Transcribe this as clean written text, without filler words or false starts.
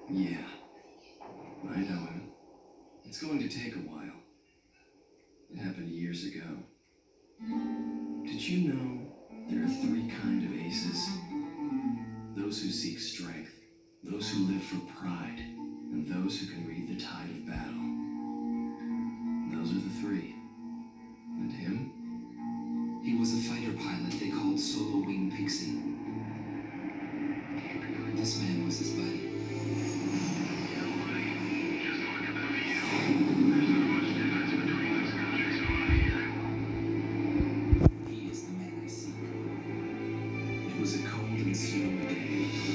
Yeah, I know him. It's going to take a while. It happened years ago. Did you know there are three kinds of aces? Those who seek strength, those who live for pride, and those who can read the tide of battle. Those are the three. And him? He was a fighter pilot they called Solo Wing Pixie. This man was his buddy. He is the man I seek. It was a cold and snowy day.